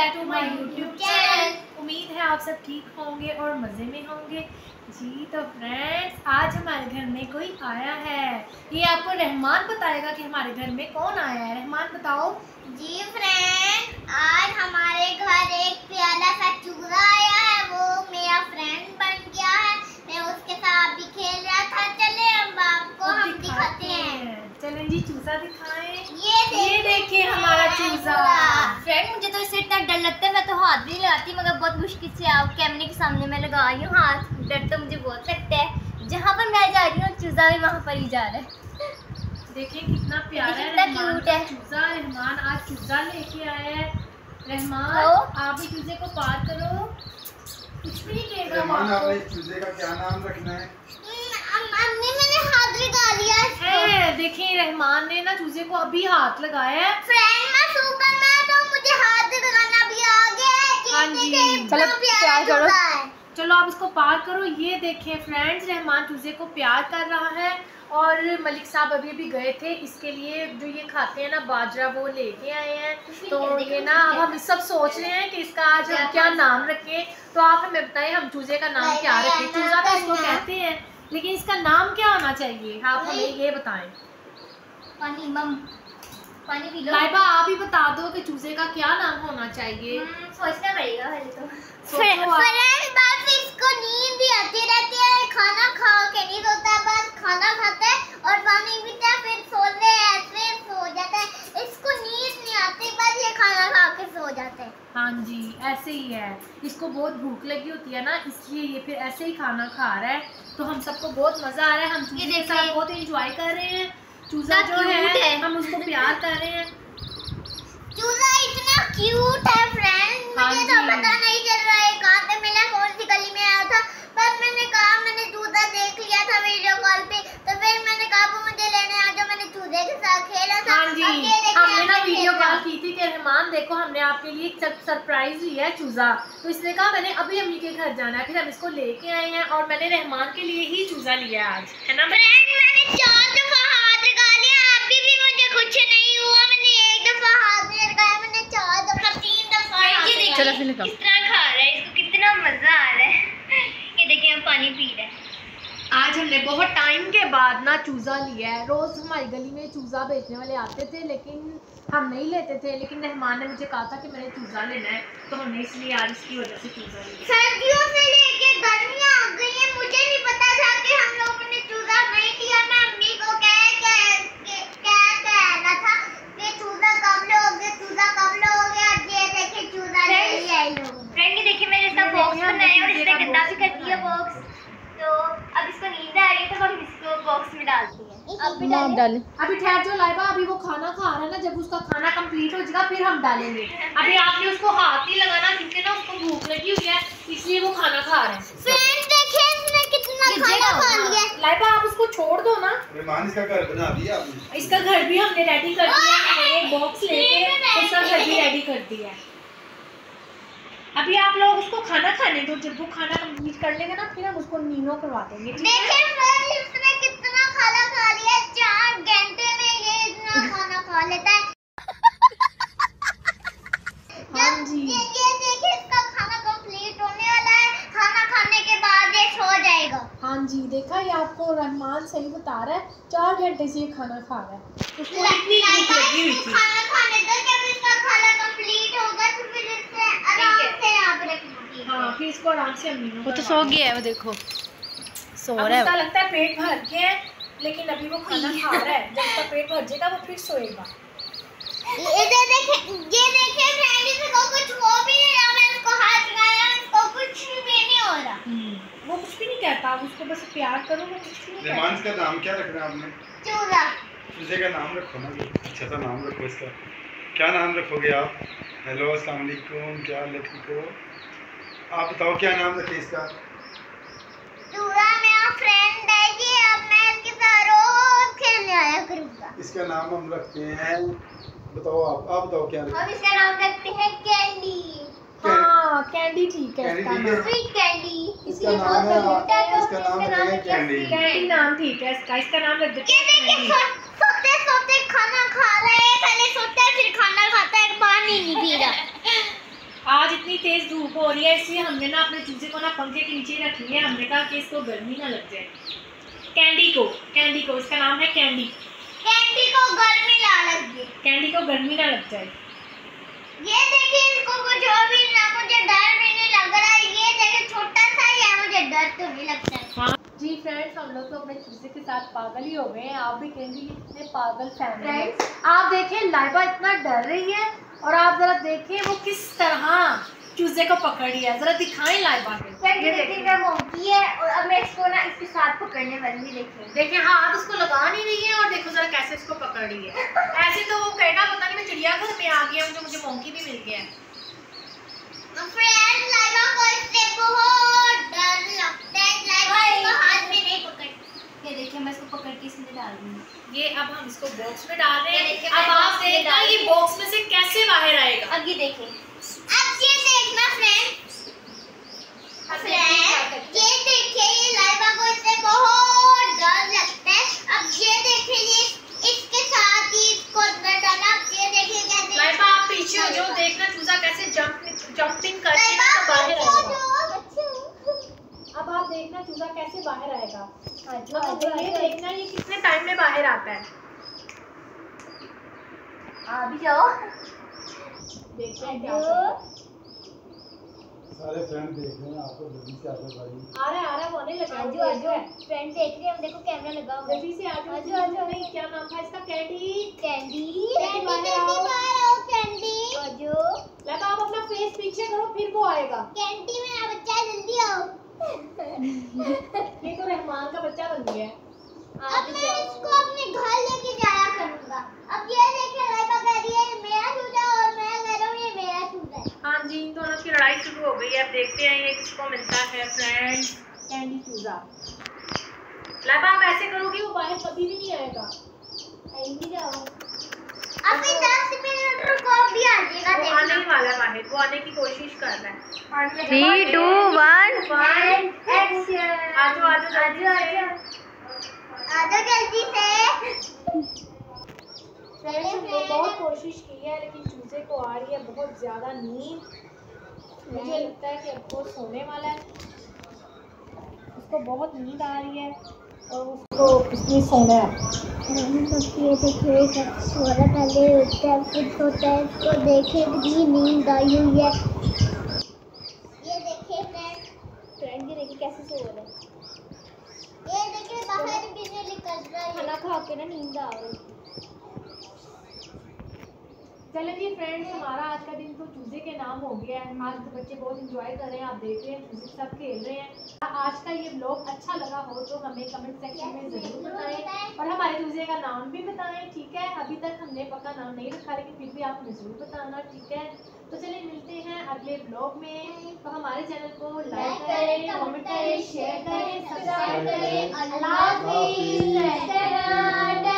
Back to my YouTube channel. उम्मीद है आप सब ठीक होंगे और मज़े में होंगे। जी तो फ्रेंड्स, आज हमारे घर में कोई आया है। ये आपको रहमान बताएगा कि हमारे घर में कौन आया है। रहमान बताओ। जी फ्रेंड, आज हमारे घर एक प्यारा सा चूजा आया है। वो मेरा फ्रेंड बन गया है। मैं उसके साथ भी खेल रहा था। चले अब आपको हम दिखाते हैं। चलें जी, चूजा दिखाएं। ये देखिए हमारा चूजा। फ्रेंड, मुझे तो इससे इतना डर लगता है, मैं तो हाथ भी नहीं लगाती, मगर बहुत मुश्किल से आप कैमरे के सामने मैं लगा रही हूँ हाथ। डर तो मुझे बहुत लगता है। जहाँ पर मैं जा रही हूँ चूजा भी वहाँ पर ही जा रहा है। देखिए कितना प्यारा है, कितना क्यूट है चूजा। रहमान आज चूजा लेके आया है। रहमान आप भी चूजे को पार करो, कुछ भी नहीं कहेगा। रहमान, आपने चूजे का क्या नाम रखना है? अम्मी, मैंने हाथ लगा लिया है। देखिए रहमान ने ना चूजे को अभी हाथ लगाया है। फ्रेंड, मैं सुपरमैन, तो मुझे हाथ लगाना भी आ गया है। हाँ जी, चलो प्यार करो। चलो आप इसको पार करो। ये देखें फ्रेंड्स, रहमान चूजे को प्यार कर रहा है। और मलिक साहब अभी भी गए थे इसके लिए जो ये खाते हैं ना बाजरा, वो लेके आए हैं। तो ये ना अब हम सब सोच रहे हैं कि इसका आज हम क्या नाम रखें। तो आप हमें बताएं हम चूजे का नाम क्या रखें। चूजा तो इसको कहते हैं, लेकिन इसका नाम क्या होना चाहिए, आप हमें ये बताएं। पानी पी लो। लाइबा आप ही बता दो कि चूजे का क्या नाम होना चाहिए। सोचना पड़ेगा पहले तो। फ्रेंड, बस इसको नींद ही आती रहती है। खाना खा के नहीं सोता, बस खाना खाता है और पानी पीता है, फिर सोने ऐसे सो जाता है। इसको नींद नहीं आती, बस ये खाना खा के सो जाता है। हाँ जी, ऐसे ही है। इसको बहुत भूख लगी होती है ना, इसलिए ये फिर ऐसे ही खाना खा रहा है। तो हम सबको बहुत मजा आ रहा है, हम चूजे के साथ बहुत एंजॉय कर रहे हैं। चूजा जो है हम उसको प्यार कर रहे हैं। चूजा इतना क्यूट है फ्रेंड, मुझे तो पता नहीं चल रहा है कहाँ पे मिला, कौन सी गली में आया था। पर मैंने कहा, मैंने चूजा देख लिया था वीडियो कॉल पे, तो फिर मैंने कहा वो मुझे लेने आ जाओ। मैंने चूजे के साथ खेला था। हाँ जी, हमने ना वीडियो कॉल की थी कि रहमान देखो हमने आपके लिए एक सरप्राइज लिया है चूजा। तो इसने कहा मैंने अभी अम्मी के घर जाना है, फिर हम इसको लेके आए हैं और मैंने रहमान के लिए ही चूजा लिया है आज, है ना फ्रेंड। मैंने 4 दफा हाथ लगा लिया, अभी भी मुझे कुछ नहीं हुआ। मैंने 1 दफा हाथ नहीं लगाया, मैंने 4 दफा 3 दफा। चलो फिर निकाल। किस तरह खा रहा है, इसको कितना मजा आ रहा है। ये देखिए हम पानी पी रहे हैं। आज हमने बहुत टाइम के बाद ना चूजा लिया है। रोज हमारी गली में चूजा बेचने वाले आते थे, लेकिन हम नहीं लेते थे। लेकिन रहमान ने मुझे कहा था कि मैंने चूजा लेना है, तो हमने इसलिए आज इसकी वजह से चूजा लिया। सर्दियों से लेके गर्मियां आ गई है, मुझे नहीं पता था कि हम लोगों ने चूजा नहीं लिया। मैं अम्मी को कहना था कि चूजा कब लोगे, चूजा कब लोगे। अब ये देखिए चूजा ले लिया इन लोगों ने। फ्रेंड, ये देखिए मेरे साथ बॉक्स बनाया और इसने गंदा भी कर दिया बॉक्स। तो अब इसको नींद आ रही है, तो हम इसको बॉक्स में डालते हैं। अब भी डालें। अभी ठहर जो लाइबा, अभी वो खाना खा रहा है ना, जब उसका खाना कंप्लीट हो जाएगा फिर हम डालेंगे। अभी आपने उसको हाथ नहीं लगाना, क्योंकि ना उसको भूख लगी हुई है, इसलिए वो खाना खा रहा है। फ्रेंड देखिए इसने कितना खाना खा लिया। लाइबा आप उसको छोड़ दो ना। रहमान, इसका घर बना दिया आपने? इसका घर भी हमने रेडी कर दिया है, एक बॉक्स लेके उसका घर भी रेडी कर दिया है। अभी आप लोग उसको खाना खाने दो, जब वो खाना कंप्लीट कर लेगा ना फिर हम उसको नीनो करवा देंगे। देखिए फ्रेंड, इसने कितना खाना खा लिया। 4 घंटे में ये इतना खाना खा लेता है। हाँ जी, ये देखिए इसका खाना कंप्लीट होने वाला है। खाना खाने के बाद ये सो जाएगा। हाँ जी, देखा ये आपको रहमान सही बता रहा है। 4 घंटे से ये खाना खा रहा है, उसको इतनी भूख लगी हुई थी। खाना खाने दो, जब इसका खाना कंप्लीट होगा तो फिर इससे आराम से यहाँ पे रखना। हाँ, फिर इसको आराम से वो तो सो गया है, वो देखो सो रहा है। उसका लगता है पेट भर गया है, लेकिन अभी वो खाना खा रहा है। जब उसका पेट भर जाएगा वो फिर सोएगा। ये देखिए फ्रेंड, इसको कुछ हो भी नहीं रहा। मैं इसको हाथ लगाया, इसको कुछ भी नहीं हो रहा। वो कुछ भी नहीं कहता, उसको बस प्यार करो, वो कुछ भी नहीं रहमान, कहता। इसका नाम क्या रखना है आपने? चूजा। चूजे का नाम रखो ना, अच्छा सा नाम रखो इसका। क्या नाम रखोगे आप? हेलो, अस्सलाम वालेकुम, क्या हाल है, ठीक हो? आप बताओ क्या नाम रखें इसका? चूजा मेरा फ्रेंड है जी, अब मैं इसके साथ रोज खेलने आया करूँगा। इसका नाम हम रखते हैं, बताओ आप बताओ क्या रखें? हम इसका नाम रखते हैं कैंडी। हाँ, कैंडी ठीक है इसका कैंडी ठीक है। नाम। Sweet candy. इसका नाम है, इसका नाम रखेंगे कैंडी। कैंडी नाम ठीक है इसका नाम रख देते ये हैं देखिए कैंडी। सोते सोते खाना खा रहा है। पहले सोता है फिर खाना खाता है, पानी नहीं पी रहा। तेज धूप हो रही है, इसलिए हमने ना अपने चूजे को ना पंखे के नीचे रख लिया। हमने कहा कि इसको गर्मी ना लग जाए। कैंडी को इसका नाम है कैंडी को गर्मी ना लग जाए। कैंडी को गर्मी ना लग जाए। ये देखिए, इसको कुछ और भी ना, मुझे डर भी नहीं लग रहा है। ये देखिए छोटा सा ही है, मुझे डर तो नहीं लगता है। हाँ जी फ्रेंड्स, हम लोग तो अपने चूजे के साथ पागल ही हो गए हैं। आप भी कहेंगे इतने पागल फैमिली है। आप देखें लाइबा इतना डर रही है और आप जरा देखें वो किस तरह चूजे को पकड़ लिया। जरा दिखाएं लाइबा के। ये देखिए मोटी है और अब मैं इसको ना इसके साथ पकड़ने वाली हूं। देखिए हाथ उसको लगा नहीं रही है और देखो जरा कैसे इसको पकड़ रही है। ऐसे तो वो कहेगा पता नहीं मैं चिड़ियाघर में आ गया हूँ, मुझे मोंकी भी मिल गया है। फ्रेंड्स, लाइबा को इससे बहुत डर लगता है। लाइबा इसको हाथ में नहीं पकड़। ये देखिए मैं इसको पकड़ के इसमें डाल दूंगी। ये अब हम इसको बॉक्स में डाल रहे हैं। अब आप देखना ये बॉक्स में से कैसे बाहर आएगा। अब ये देखें, अब ये देखना फ्रेंड्स, ये देखिए ये लाइबा को इससे बहुत डर लगता है। अब ये देखिए ये इसके साथ ही इसको अंदर डाला। ये देखिए कैसे लाइबा आप पीछे हो जाओ, देखना चूजा कैसे जंपिंग करके ना बाहर आएगा। अब आप देखना चूजा कैसे बाहर आएगा। अब ये देखना ये कितने टाइम में बाहर आता है। आ भी जाओ। देखते हैं क्या करता है। सारे फ्रेंड देख रहे हैं आपको, जल्दी से आगे बढ़िए। आ रहा है वो आने लगा। आजो फ्रेंड देख रहे हैं, हम देखो कैमरा लगा हुआ है। जल्दी से आजो। नहीं क्या नाम था इसका? कैंडी बाहर आओ कैंडी। आजो लाइबा आप अपना फेस पीछे करो फिर वो आएगा। कैंडी मेरा बच्चा है, जल्दी आओ। ये तो रहमान का बच्चा बन गया है। अब मैं इसको अपने घर लेके जाया करूंगा। अब ये देखिए लाइबा कह रही है मेरा चूजा और मैं कह रहा हूँ ये मेरा चूजा है। हाँ जी, इन दोनों की लड़ाई शुरू हो गई है। अब देखते हैं ये किसको मिलता है। फ्रेंड्स कैंडी चूजा। लाइबा आप ऐसे करोगे वो बाहर कभी भी नहीं आएगा। आएंगे जाओ। अभी 10 मिनट रुको, भी आ जाएगा। वो आने ही वाला है बाहर, वो आने की कोशिश कर रहा है। 3, 2, 1 एक्शन। आजो जल्दी से। फ्रेंड्स बहुत कोशिश की है लेकिन चूजे को आ रही है बहुत ज्यादा नींद। मुझे लगता है कि अब वो सोने वाला है। उसको बहुत नींद आ रही है और उसको इसलिए सोना है। ये देखिए सोना पहले उठता है फिर सोता है, इसको देखे भी नींद आई हुई है। ये देखिए फ्रेंड ये देखिए कैसे सो रहा है। ये देखिए बाहर भी नहीं निकल रहा है, खाना खा के ना नींद आ रही है। चलो जी फ्रेंड्स, हमारा आज का दिन तो चूजे के नाम हो गया है। आज तो बच्चे बहुत इंजॉय कर रहे हैं, आप देख रहे हैं चूजे सब खेल रहे हैं। आज का ये व्लॉग अच्छा लगा हो तो हमें कमेंट सेक्शन में ज़रूर बताएं और हमारे चूजे का नाम भी बताएं। ठीक है, अभी तक हमने पक्का नाम नहीं रखा लेकिन फिर भी आप हमें ज़रूर बताना। ठीक है, तो चलिए मिलते हैं अगले व्लॉग में। तो हमारे चैनल को लाइक करें, कमेंट करें, शेयर करें, सब्सक्राइब करें। अल्लाह हाफिज़।